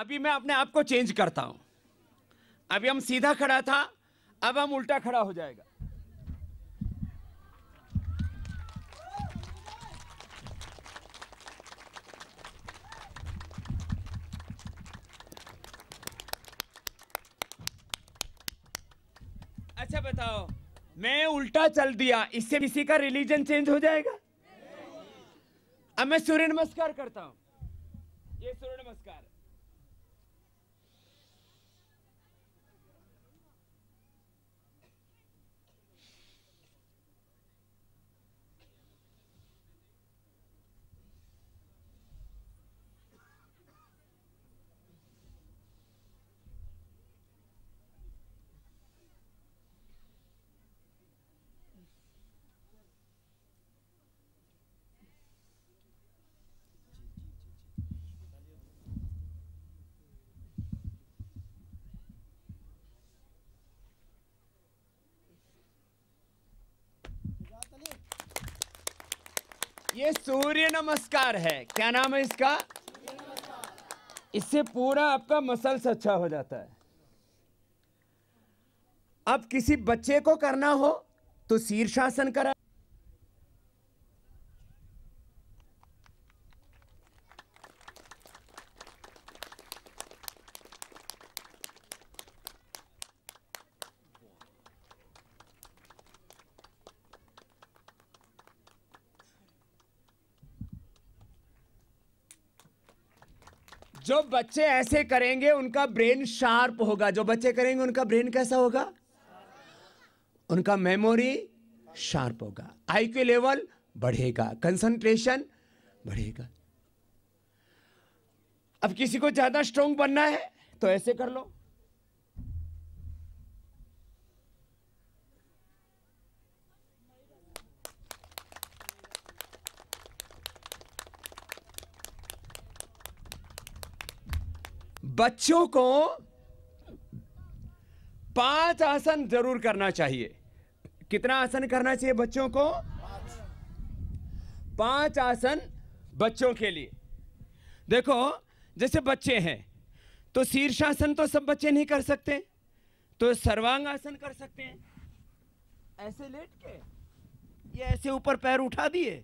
अभी मैं अपने आप को चेंज करता हूं। अभी हम सीधा खड़ा था, अब हम उल्टा खड़ा हो जाएगा। अच्छा बताओ, मैं उल्टा चल दिया, इससे किसी का रिलीजन चेंज हो जाएगा? अब मैं सूर्य नमस्कार करता हूं, ये सूर्य नमस्कार। ये सूर्य नमस्कार है। क्या नाम है इसका? इससे पूरा आपका मसल्स अच्छा हो जाता है। अब किसी बच्चे को करना हो तो शीर्षासन करा। जो बच्चे ऐसे करेंगे उनका ब्रेन शार्प होगा। जो बच्चे करेंगे उनका ब्रेन कैसा होगा? उनका मेमोरी शार्प होगा, आईक्यू लेवल बढ़ेगा, कंसंट्रेशन बढ़ेगा। अब किसी को ज्यादा स्ट्रांग बनना है तो ऐसे कर लो। बच्चों को 5 आसन जरूर करना चाहिए। कितना आसन करना चाहिए बच्चों को? 5 आसन बच्चों के लिए। देखो, जैसे बच्चे हैं तो शीर्षासन तो सब बच्चे नहीं कर सकते, तो सर्वांग आसन कर सकते हैं। ऐसे लेट के ये ऐसे ऊपर पैर उठा दिए,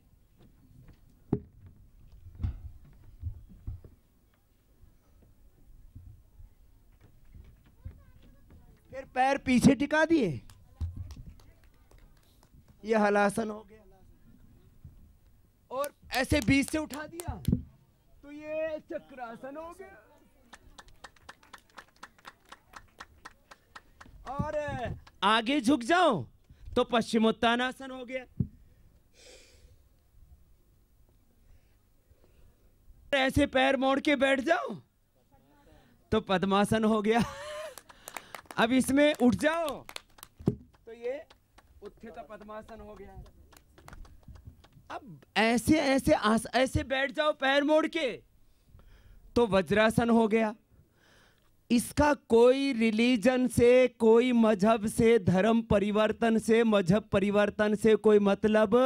फिर पैर पीछे टिका दिए, ये हलासन हो गया। और ऐसे बीच से उठा दिया तो ये चक्रासन हो गया। और आगे झुक जाओ तो पश्चिमोत्तानासन हो गया। ऐसे पैर मोड़ के बैठ जाओ तो पद्मासन हो गया। अब इसमें उठ जाओ तो ये उत्थित पद्मासन हो गया। अब ऐसे ऐसे ऐसे बैठ जाओ पैर मोड़ के तो वज्रासन हो गया। इसका कोई रिलीजन से, कोई मजहब से, धर्म परिवर्तन से, मजहब परिवर्तन से कोई मतलब,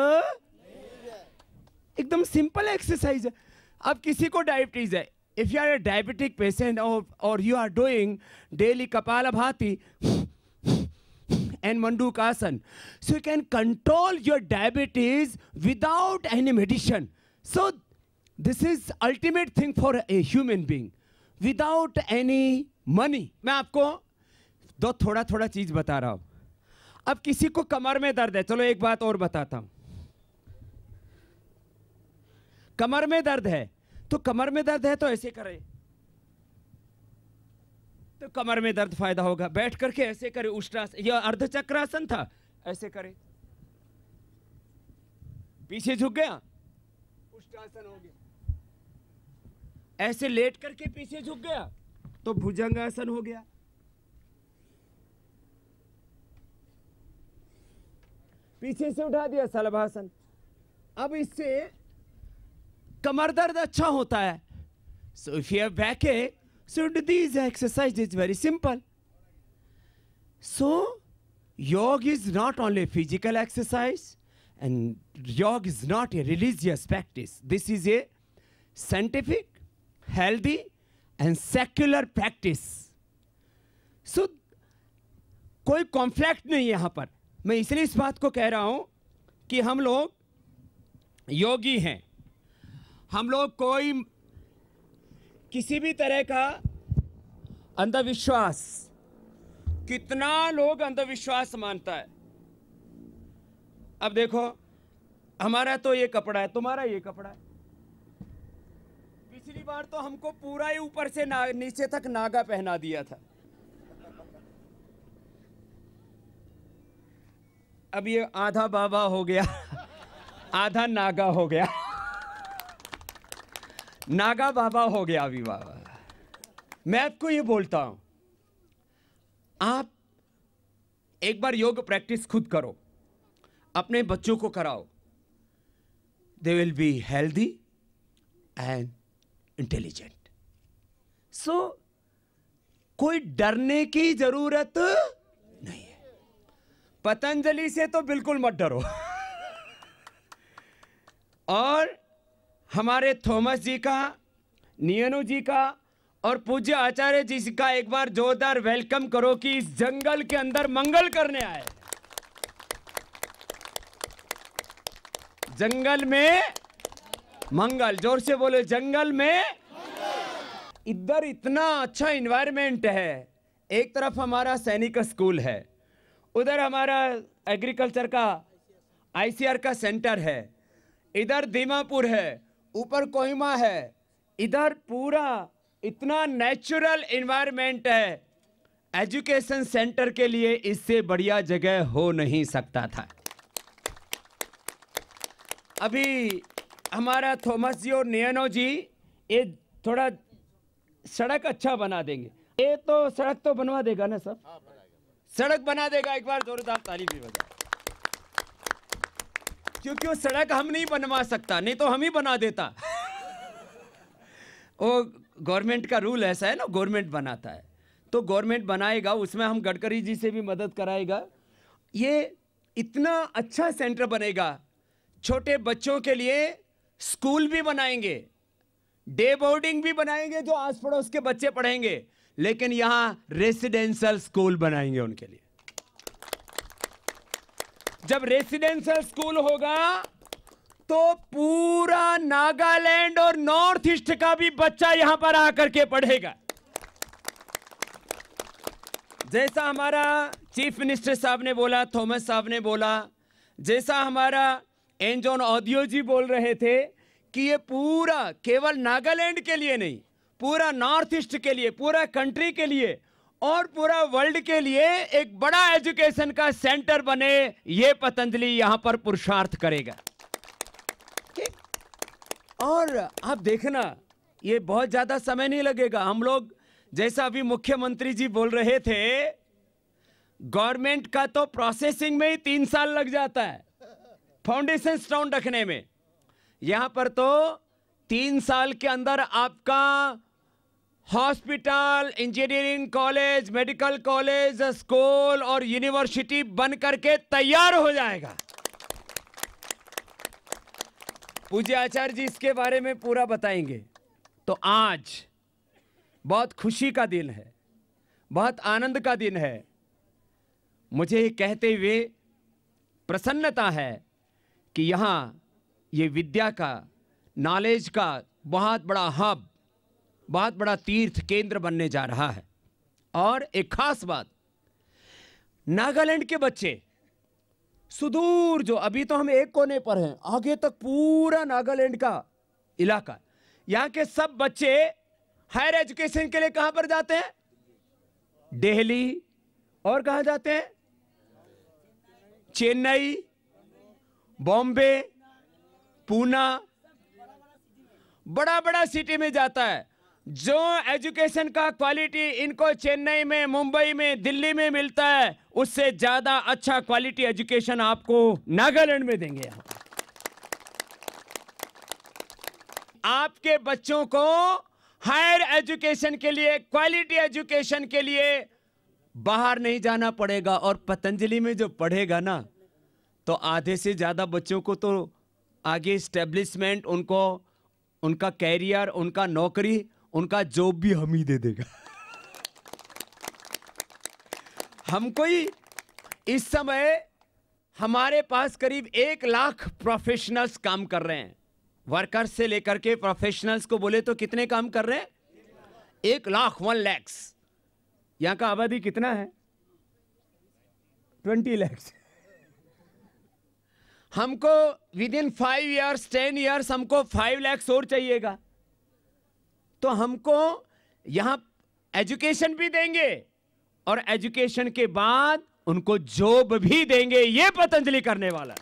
एकदम सिंपल एक्सरसाइज है। अब किसी को डायबिटीज है, if you are a diabetic patient or you are doing daily Kapalabhati and Mandukasana, so you can control your diabetes without any medicine. So this is ultimate thing for a human being without any money. मैं आपको दो थोड़ा थोड़ा चीज बता रहा हूं। अब किसी को कमर में दर्द है, चलो एक बात और बताता हूं। कमर में दर्द है तो कमर में दर्द है तो ऐसे करे तो कमर में दर्द फायदा होगा। बैठ करके ऐसे करे, उष्ट्रासन, यह अर्धचक्रासन था, ऐसे करे, पीछे झुक गया, उष्ट्रासन हो गया। ऐसे लेट करके पीछे झुक गया तो भुजंगासन हो गया। पीछे से उठा दिया, शलभासन। अब इससे कमर दर्द अच्छा होता है। So if you have backache, so do these exercises, very simple. So yoga is not only a physical exercise and yoga is not a religious practice. This is a scientific, healthy and secular practice. So कोई conflict नहीं है यहां पर. मैं इसलिए इस बात को कह रहा हूं कि हम लोग योगी हैं. हम लोग कोई किसी भी तरह का अंधविश्वास, कितना लोग अंधविश्वास मानता है. अब देखो, हमारा तो ये कपड़ा है, तुम्हारा ये कपड़ा है. पिछली बार तो हमको पूरा ही ऊपर से नीचे तक नागा पहना दिया था. अब ये आधा बाबा हो गया, आधा नागा हो गया. नागा बाबा हो गया अभी बाबा. मैं आपको ये बोलता हूं, आप एक बार योग प्रैक्टिस खुद करो, अपने बच्चों को कराओ. They will be healthy and intelligent. So कोई डरने की जरूरत नहीं है. पतंजलि से तो बिल्कुल मत डरो. और हमारे थॉमस जी का, नियनु जी का और पूज्य आचार्य जी का एक बार जोरदार वेलकम करो कि इस जंगल के अंदर मंगल करने आए. जंगल में मंगल. जोर से बोले, जंगल में. इधर इतना अच्छा एनवायरनमेंट है. एक तरफ हमारा सैनिक स्कूल है, उधर हमारा एग्रीकल्चर का आईसीआर का सेंटर है, इधर दीमापुर है, ऊपर कोहिमा है, इधर पूरा इतना नेचुरल एनवायरनमेंट है. एजुकेशन सेंटर के लिए इससे बढ़िया जगह हो नहीं सकता था. अभी हमारा थॉमस जी और नियनो जी ये थोड़ा सड़क अच्छा बना देंगे. ये तो सड़क तो बनवा देगा ना सर? सड़क बना देगा. एक बार जोरदार ताली भी बजाओ. क्योंकि वो सड़क हम नहीं बनवा सकता, नहीं तो हम ही बना देता. वो गवर्नमेंट का रूल ऐसा है ना, गवर्नमेंट बनाता है तो गवर्नमेंट बनाएगा, उसमें हम गडकरी जी से भी मदद कराएगा. ये इतना अच्छा सेंटर बनेगा. छोटे बच्चों के लिए स्कूल भी बनाएंगे, डे बोर्डिंग भी बनाएंगे जो आस पड़ोस के बच्चे पढ़ेंगे, लेकिन यहां रेसिडेंशियल स्कूल बनाएंगे उनके लिए. जब रेसिडेंशियल स्कूल होगा तो पूरा नागालैंड और नॉर्थ ईस्ट का भी बच्चा यहां पर आकर के पढ़ेगा. जैसा हमारा चीफ मिनिस्टर साहब ने बोला, थॉमस साहब ने बोला, जैसा हमारा एंजॉन ऑडियो जी बोल रहे थे कि ये पूरा केवल नागालैंड के लिए नहीं, पूरा नॉर्थ ईस्ट के लिए, पूरा कंट्री के लिए और पूरा वर्ल्ड के लिए एक बड़ा एजुकेशन का सेंटर बने, ये पतंजलि यहां पर पुरुषार्थ करेगा. और आप देखना, ये बहुत ज्यादा समय नहीं लगेगा. हम लोग जैसा अभी मुख्यमंत्री जी बोल रहे थे, गवर्नमेंट का तो प्रोसेसिंग में ही 3 साल लग जाता है, फाउंडेशन स्टोन रखने में. यहां पर तो 3 साल के अंदर आपका hospital, engineering college, medical college, school और यूनिवर्सिटी बन करके तैयार हो जाएगा. पूज्य आचार्य जी इसके बारे में पूरा बताएंगे. तो आज बहुत खुशी का दिन है, बहुत आनंद का दिन है. मुझे कहते हुए प्रसन्नता है कि यहां ये विद्या का, नॉलेज का बहुत बड़ा हब, बहुत बड़ा तीर्थ केंद्र बनने जा रहा है. और एक खास बात, नागालैंड के बच्चे सुदूर, जो अभी तो हम एक कोने पर हैं, आगे तक पूरा नागालैंड का इलाका, यहां के सब बच्चे हायर एजुकेशन के लिए कहां पर जाते हैं? दिल्ली. और कहां जाते हैं? चेन्नई, बॉम्बे, पूना, बड़ा बड़ा सिटी में जाता है. जो एजुकेशन का क्वालिटी इनको चेन्नई में, मुंबई में, दिल्ली में मिलता है, उससे ज्यादा अच्छा क्वालिटी एजुकेशन आपको नागालैंड में देंगे. यहां आपके बच्चों को हायर एजुकेशन के लिए, क्वालिटी एजुकेशन के लिए बाहर नहीं जाना पड़ेगा. और पतंजलि में जो पढ़ेगा ना, तो आधे से ज्यादा बच्चों को तो आगे स्टेब्लिशमेंट, उनको उनका कैरियर, उनका नौकरी उनका जॉब भी हम ही दे देगा। हमको ही इस समय हमारे पास करीब 1 लाख प्रोफेशनल्स काम कर रहे हैं। वर्कर्स से लेकर के प्रोफेशनल्स को बोले तो कितने काम कर रहे हैं? 1 लाख, 1 lakhs। यहां का आबादी कितना है? 20 lakhs। हमको विद इन 5 years 10 years हमको 5 lakhs और चाहिएगा। तो हमको यहां एजुकेशन भी देंगे और एजुकेशन के बाद उनको जॉब भी देंगे। ये पतंजलि करने वाला।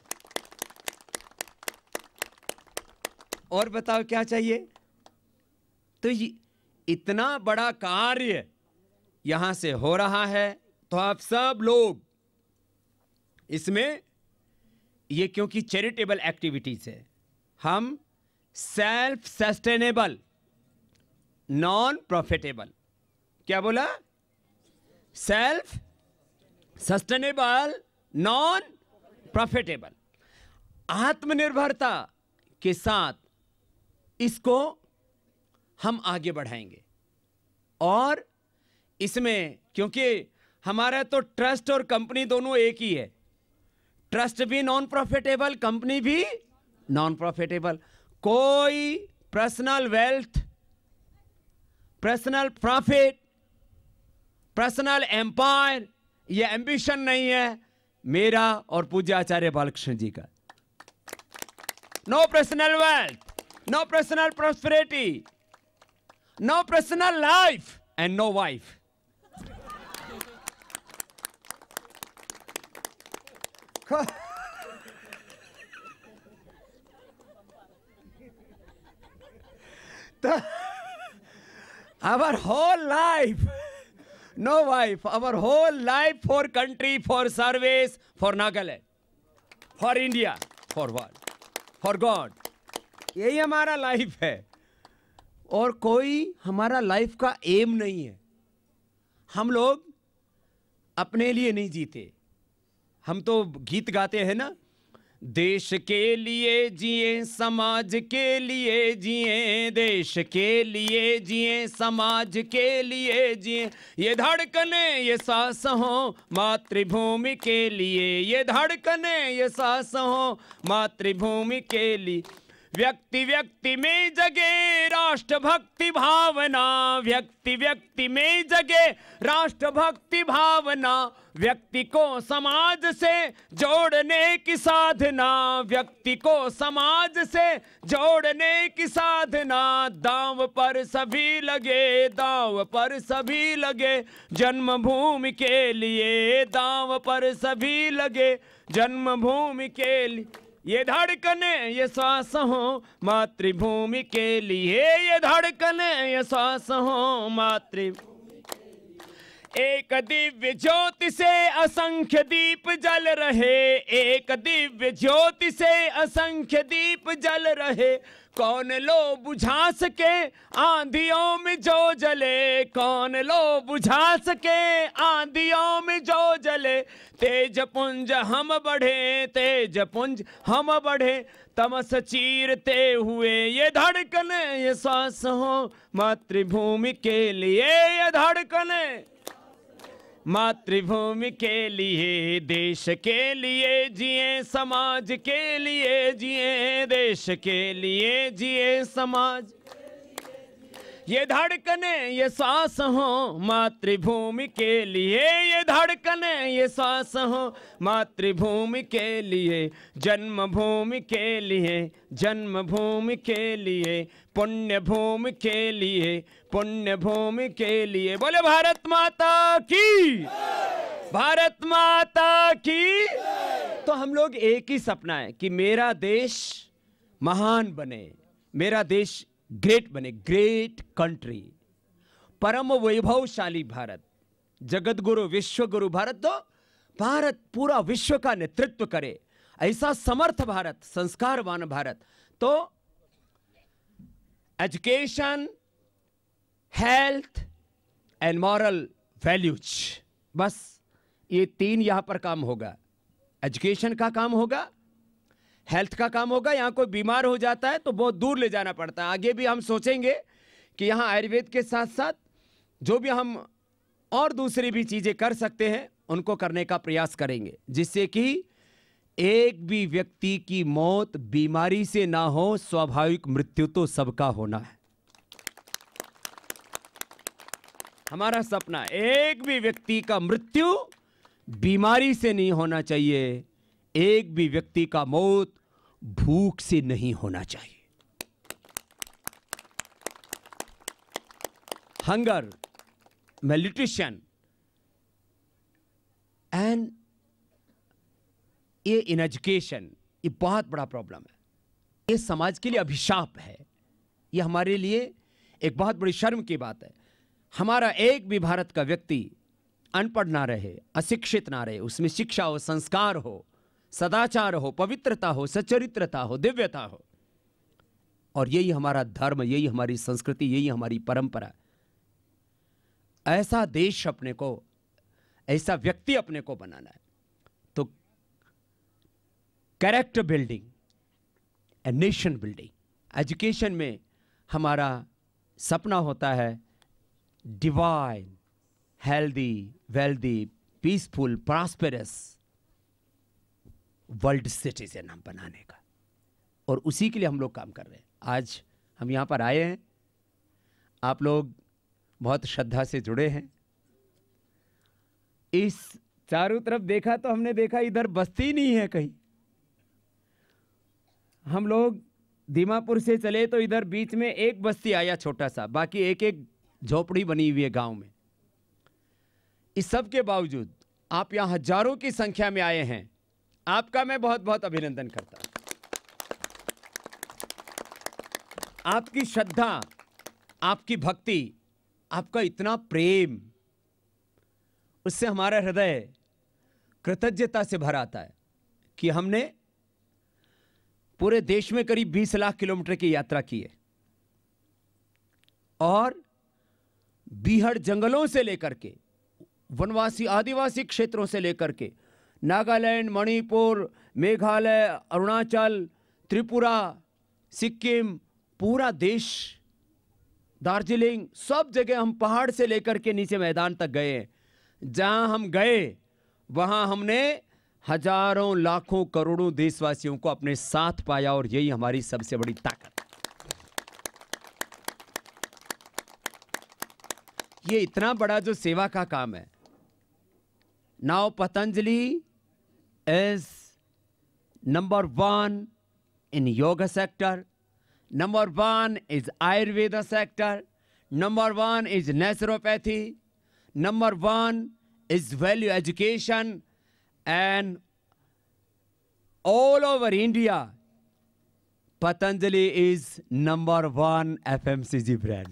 और बताओ क्या चाहिए? तो इतना बड़ा कार्य यहां से हो रहा है, तो आप सब लोग इसमें, ये क्योंकि चैरिटेबल एक्टिविटीज है, हम सेल्फ सस्टेनेबल नॉन प्रॉफिटेबल, क्या बोला? सेल्फ सस्टेनेबल नॉन प्रॉफिटेबल, आत्मनिर्भरता के साथ इसको हम आगे बढ़ाएंगे। और इसमें क्योंकि हमारा तो ट्रस्ट और कंपनी दोनों एक ही है, ट्रस्ट भी नॉन प्रॉफिटेबल, कंपनी भी नॉन प्रॉफिटेबल। कोई personal wealth, personal profit, personal empire, ये एम्बिशन नहीं है मेरा और पूज्य आचार्य बालकृष्ण जी का। No personal wealth, no personal prosperity, no personal life and no wife. Our whole life, no wife, our whole life for country, for service, for Nagaland, for India, for world, for God. यही हमारा life है और कोई हमारा life का M नहीं है। हम लोग अपने लिए नहीं जीते। हम तो गीत गाते हैं ना, देश के लिए जिए, समाज के लिए जिए, देश के लिए जिए, समाज के लिए जिए, ये धड़कने ये सांस हो मातृभूमि के लिए, ये धड़कने ये सांस हो मातृभूमि के लिए। व्यक्ति व्यक्ति में जगे राष्ट्रभक्ति भावना, व्यक्ति व्यक्ति में जगे राष्ट्रभक्ति भावना, व्यक्ति को समाज से जोड़ने की साधना, व्यक्ति को समाज से जोड़ने की साधना। दांव पर सभी लगे, दांव पर सभी लगे जन्मभूमि के लिए, दांव पर सभी लगे जन्मभूमि के लिए। ये धड़कने ये श्वास हो मातृभूमि के लिए, ये धड़कने ये श्वास हो मातृभूमि। एक दिव्य ज्योति से असंख्य दीप जल रहे, एक दिव्य ज्योति से असंख्य दीप जल रहे। कौन लो बुझा सके आंधियों में जो जले, कौन लो बुझा सके आंधियों में जो जले। तेज पुंज हम बढ़े, तेज पुंज हम बढ़े, तमस चीरते हुए ये धड़कने ये श्वास हो मातृभूमि के लिए, ये धड़कने मातृभूमि के लिए। देश के लिए जिए, समाज के लिए जिए, देश के लिए जिए, समाज। ये धड़कने ये सांस हो मातृभूमि के लिए, ये धड़कने ये सांस हो मातृभूमि के लिए। जन्मभूमि के लिए, जन्मभूमि के लिए, पुण्य भूमि के लिए, पुण्य भूमि के लिए। बोले भारत माता की, भारत माता की। तो हम लोग एक ही सपना है कि मेरा देश महान बने, मेरा देश ग्रेट बने, ग्रेट कंट्री, परम वैभवशाली भारत, जगत गुरु विश्व गुरु भारत। तो भारत पूरा विश्व का नेतृत्व करे, ऐसा समर्थ भारत, संस्कारवान भारत। तो education, health and moral values, बस ये 3 यहां पर काम होगा। एजुकेशन का काम होगा, हेल्थ का काम होगा, यहां कोई बीमार हो जाता है तो बहुत दूर ले जाना पड़ता है। आगे भी हम सोचेंगे कि यहाँ आयुर्वेद के साथ साथ जो भी हम और दूसरी भी चीजें कर सकते हैं उनको करने का प्रयास करेंगे, जिससे कि एक भी व्यक्ति की मौत बीमारी से ना हो। स्वाभाविक मृत्यु तो सबका होना है। हमारा सपना एक भी व्यक्ति का मृत्यु बीमारी से नहीं होना चाहिए, एक भी व्यक्ति का मौत भूख से नहीं होना चाहिए। हंगर, malnutrition एंड ये इन एजुकेशन, ये बहुत बड़ा प्रॉब्लम है। ये समाज के लिए अभिशाप है। ये हमारे लिए एक बहुत बड़ी शर्म की बात है। हमारा एक भी भारत का व्यक्ति अनपढ़ ना रहे, अशिक्षित ना रहे, उसमें शिक्षा हो, संस्कार हो, सदाचार हो, पवित्रता हो, सच्चरित्रता हो, दिव्यता हो। और यही हमारा धर्म, यही हमारी संस्कृति, यही हमारी परंपरा। ऐसा देश अपने को, ऐसा व्यक्ति अपने को बनाना है। तो character building and nation building, education में हमारा सपना होता है divine, healthy, wealthy, peaceful, prosperous world citizen हम बनाने का, और उसी के लिए हम लोग काम कर रहे हैं। आज हम यहां पर आए हैं, आप लोग बहुत श्रद्धा से जुड़े हैं। इस चारों तरफ देखा तो हमने देखा इधर बस्ती नहीं है कहीं। हम लोग दीमापुर से चले तो इधर बीच में एक बस्ती आया छोटा सा, बाकी एक एक झोपड़ी बनी हुई है गांव में। इस सब के बावजूद आप यहां हजारों की संख्या में आए हैं, आपका मैं बहुत बहुत अभिनंदन करता हूं। आपकी श्रद्धा, आपकी भक्ति, आपका इतना प्रेम, उससे हमारा हृदय कृतज्ञता से भर आता है कि हमने पूरे देश में करीब 20 लाख किलोमीटर की यात्रा की है, और बीहड़ जंगलों से लेकर के वनवासी आदिवासी क्षेत्रों से लेकर के नागालैंड, मणिपुर, मेघालय, अरुणाचल, त्रिपुरा, सिक्किम, पूरा देश, दार्जिलिंग, सब जगह हम पहाड़ से लेकर के नीचे मैदान तक गए हैं। जहां हम गए वहां हमने हजारों, लाखों, करोड़ों देशवासियों को अपने साथ पाया, और यही हमारी सबसे बड़ी ताकत है। ये इतना बड़ा जो सेवा का काम है। Now Patanjali is number 1 in yoga sector, number 1 is Ayurveda sector, number 1 is naturopathy, number 1 is value education, and all over India, Patanjali is number 1 FMCG brand.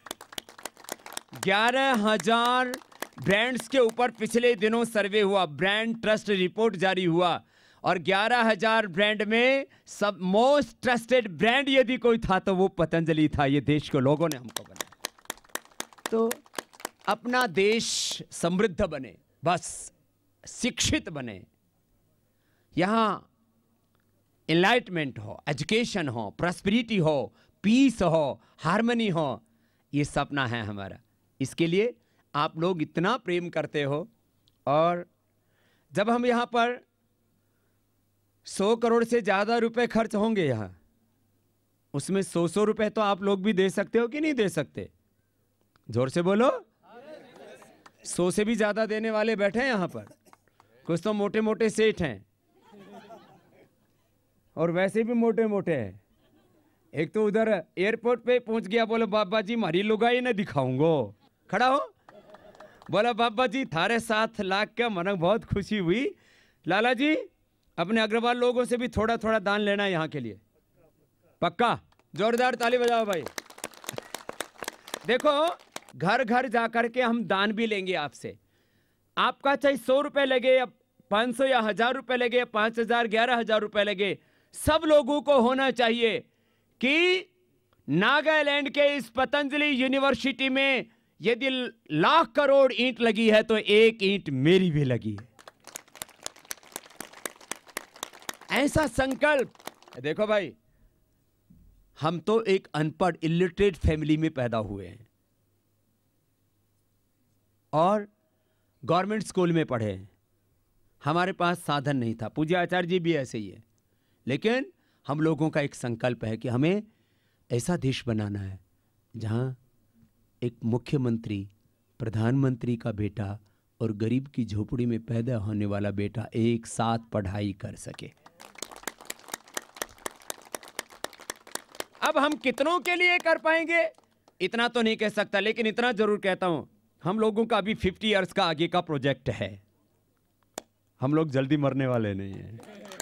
11,000 brands के ऊपर पिछले दिनों सर्वे हुआ, ब्रांड ट्रस्ट रिपोर्ट जारी हुआ, और 11,000 ब्रांड में सब मोस्ट ट्रस्टेड ब्रांड यदि कोई था तो वो पतंजलि था। ये देश के लोगों ने हमको बनाया। तो अपना देश समृद्ध बने, बस शिक्षित बने, यहाँ एनलाइटमेंट हो, एजुकेशन हो, प्रॉस्पेरिटी हो, पीस हो, हार्मनी हो, ये सपना है हमारा। इसके लिए आप लोग इतना प्रेम करते हो, और जब हम यहाँ पर 100 करोड़ से ज़्यादा रुपए खर्च होंगे यहाँ, उसमें 100 रुपए तो आप लोग भी दे सकते हो कि नहीं दे सकते? जोर से बोलो। 100 से भी ज़्यादा देने वाले बैठे हैं यहाँ पर। कुछ तो मोटे मोटे सेठ हैं, और वैसे भी मोटे मोटे हैं। एक तो उधर एयरपोर्ट पे पहुंच गया, बोले बाबा जी मारी लुगाई न दिखाऊंगो, खड़ा हो, बोला बाबा जी थारे 7 लाख का मन बहुत खुशी हुई। लाला जी अपने अग्रवाल लोगों से भी थोड़ा थोड़ा दान लेना है यहाँ के लिए, पक्का? जोरदार ताली बजाओ भाई। देखो, घर घर जाकर के हम दान भी लेंगे आपसे। आपका चाहे 100 रुपए लगे या 500 या 1000 रुपए लगे या 5000, 11,000 रुपए लगे, सब लोगों को होना चाहिए कि नागालैंड के इस पतंजलि यूनिवर्सिटी में यदि लाख करोड़ ईंट लगी है तो एक ईंट मेरी भी लगी है। ऐसा संकल्प। देखो भाई, हम तो एक अनपढ़ इलिटरेट फैमिली में पैदा हुए हैं और गवर्नमेंट स्कूल में पढ़े हैं। हमारे पास साधन नहीं था। पूज्य आचार्य जी भी ऐसे ही है। लेकिन हम लोगों का एक संकल्प है कि हमें ऐसा देश बनाना है जहां एक मुख्यमंत्री, प्रधानमंत्री का बेटा और गरीब की झोपड़ी में पैदा होने वाला बेटा एक साथ पढ़ाई कर सके। अब हम कितनों के लिए कर पाएंगे इतना तो नहीं कह सकता, लेकिन इतना जरूर कहता हूं, हम लोगों का अभी 50 इयर्स का आगे का प्रोजेक्ट है। हम लोग जल्दी मरने वाले नहीं हैं।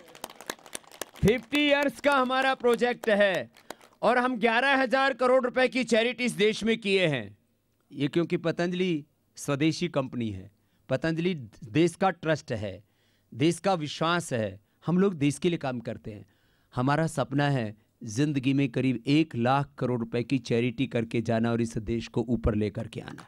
50 इयर्स का हमारा प्रोजेक्ट है और हम 11,000 करोड़ रुपए की चैरिटी इस देश में किए हैं। ये क्योंकि पतंजलि स्वदेशी कंपनी है, पतंजलि देश का ट्रस्ट है, देश का विश्वास है। हम लोग देश के लिए काम करते हैं। हमारा सपना है जिंदगी में करीब 1 लाख करोड़ रुपए की चैरिटी करके जाना और इस देश को ऊपर लेकर के आना,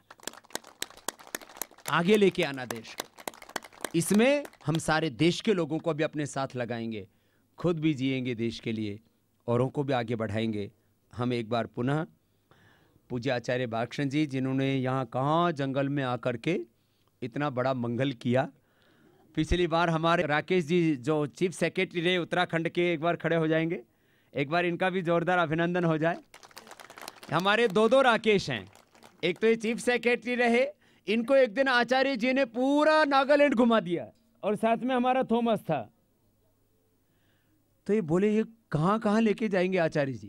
आगे लेके आना देश को। इसमें हम सारे देश के लोगों को भी अपने साथ लगाएंगे, खुद भी जिएंगे देश के लिए, औरों को भी आगे बढ़ाएंगे। हम एक बार पुनः पूज्य आचार्य बालकृष्ण जी, जिन्होंने यहाँ कहाँ जंगल में आकर के इतना बड़ा मंगल किया। पिछली बार हमारे राकेश जी जो चीफ सेक्रेटरी रहे उत्तराखंड के, एक बार खड़े हो जाएंगे, एक बार इनका भी जोरदार अभिनंदन हो जाए। हमारे दो राकेश हैं। एक तो ये चीफ सेक्रेटरी रहे, इनको एक दिन आचार्य जी ने पूरा नागालैंड घुमा दिया और साथ में हमारा थॉमस था। तो ये बोले ये कहाँ कहाँ लेके जाएंगे आचार्य जी।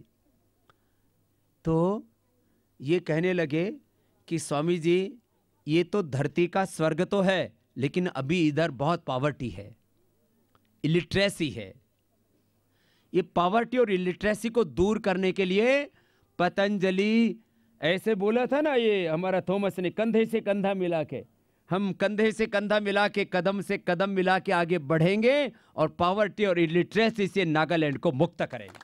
तो ये कहने लगे कि स्वामी जी ये तो धरती का स्वर्ग तो है, लेकिन अभी इधर बहुत पॉवर्टी है, इलिटरेसी है। ये पॉवर्टी और इलिटरेसी को दूर करने के लिए पतंजलि, ऐसे बोला था ना ये हमारा थॉमस ने, कंधे से कंधा मिला के, हम कंधे से कंधा मिला के, कदम से कदम मिला के आगे बढ़ेंगे और पॉवर्टी और इलिटरेसी से नागालैंड को मुक्त करेंगे।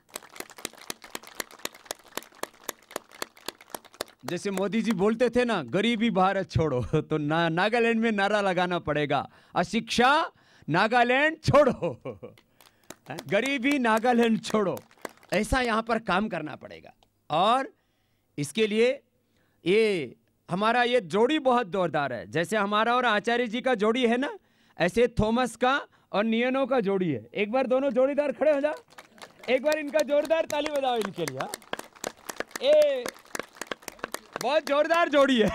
जैसे मोदी जी बोलते थे ना, गरीबी भारत छोड़ो, तो नागालैंड में नारा लगाना पड़ेगा, अशिक्षा नागालैंड छोड़ो, गरीबी नागालैंड छोड़ो। ऐसा यहां पर काम करना पड़ेगा। और इसके लिए ये हमारा ये जोड़ी बहुत जोरदार है। जैसे हमारा और आचार्य जी का जोड़ी है ना, ऐसे थॉमस का और नियनो का जोड़ी है। एक बार दोनों जोड़ीदार खड़े हो जाओ, एक बार इनका जोरदार ताली बजाओ इनके लिए। ये बहुत जोरदार जोड़ी है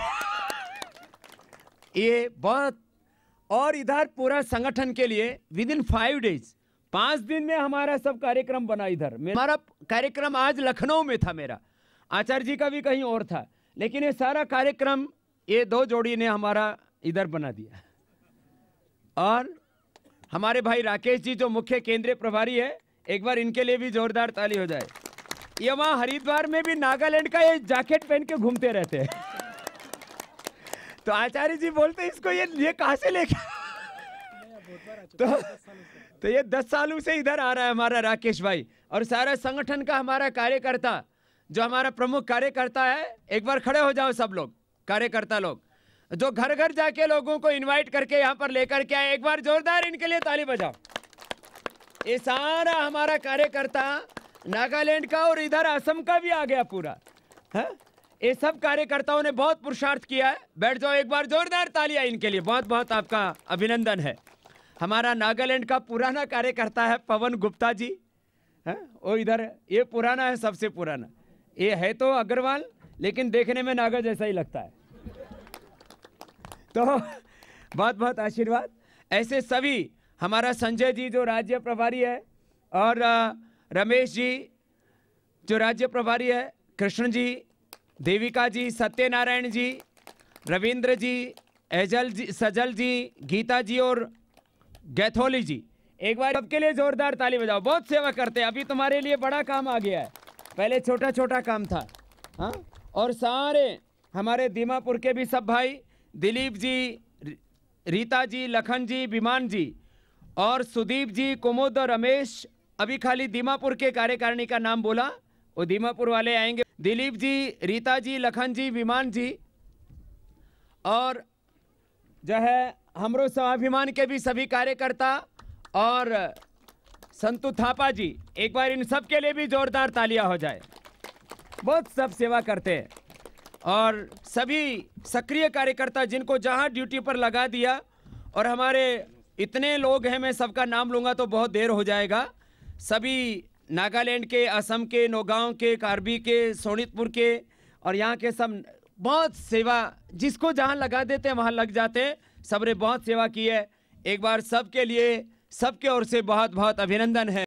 ये बहुत। और इधर पूरा संगठन के लिए विद इन 5 डेज, 5 दिन में हमारा सब कार्यक्रम बना। इधर हमारा कार्यक्रम आज लखनऊ में था, मेरा आचार्य जी का भी कहीं और था, लेकिन ये सारा कार्यक्रम ये 2 जोड़ी ने हमारा इधर बना दिया। और हमारे भाई राकेश जी जो मुख्य केंद्रीय प्रभारी है, एक बार इनके लिए भी जोरदार ताली हो जाए। ये वहां हरिद्वार में भी नागालैंड का ये जैकेट पहन के घूमते रहते हैं तो आचार्य जी बोलते हैं इसको ये कहां से लेके तो ये 10 सालों से इधर आ रहा है हमारा राकेश भाई। और सारा संगठन का हमारा कार्यकर्ता, जो हमारा प्रमुख कार्यकर्ता है, एक बार खड़े हो जाओ सब लोग, कार्यकर्ता लोग जो घर घर जाके लोगों को इनवाइट करके यहाँ पर लेकर के आए, एक बार जोरदार इनके लिए ताली बजाओ। ये सारा हमारा कार्यकर्ता नागालैंड का और इधर असम का भी आ गया पूरा है। ये सब कार्यकर्ताओं ने बहुत पुरुषार्थ किया है। बैठ जाओ, एक बार जोरदार तालियां इनके लिए, बहुत बहुत आपका अभिनंदन है। हमारा नागालैंड का पुराना कार्यकर्ता है पवन गुप्ता जी, है वो इधर, ये पुराना है, सबसे पुराना। ये है तो अग्रवाल, लेकिन देखने में नागा जैसा ही लगता है तो बहुत बहुत आशीर्वाद। ऐसे सभी हमारा संजय जी जो राज्य प्रभारी है, और रमेश जी जो राज्य प्रभारी है, कृष्ण जी, देविका जी, सत्यनारायण जी, रविंद्र जी, एजल जी, सजल जी, गीता जी और गैथोली जी, एक बार सबके लिए जोरदार ताली बजाओ। बहुत सेवा करते हैं, अभी तुम्हारे लिए बड़ा काम आ गया है, पहले छोटा छोटा काम था। हाँ, और सारे हमारे दीमापुर के भी सब भाई, दिलीप जी, रीता जी, लखन जी, विमान जी और सुदीप जी, कुमुद और रमेश। अभी खाली दीमापुर के कार्यकारिणी का नाम बोला, वो दीमापुर वाले आएंगे। दिलीप जी, रीता जी, लखन जी, विमान जी और जो है हमरो स्वाभिमान के भी सभी कार्यकर्ता और संतु थापा जी, एक बार इन सब के लिए भी जोरदार तालियां हो जाए। बहुत सब सेवा करते हैं। और सभी सक्रिय कार्यकर्ता जिनको जहां ड्यूटी पर लगा दिया, और हमारे इतने लोग हैं, मैं सबका नाम लूँगा तो बहुत देर हो जाएगा। सभी नागालैंड के, असम के, नौगांव के, कार्बी के, सोनितपुर के और यहाँ के सब बहुत सेवा, जिसको जहाँ लगा देते हैं वहाँ लग जाते हैं। सबने बहुत सेवा की है। एक बार सबके लिए, सबके ओर से बहुत बहुत अभिनंदन है।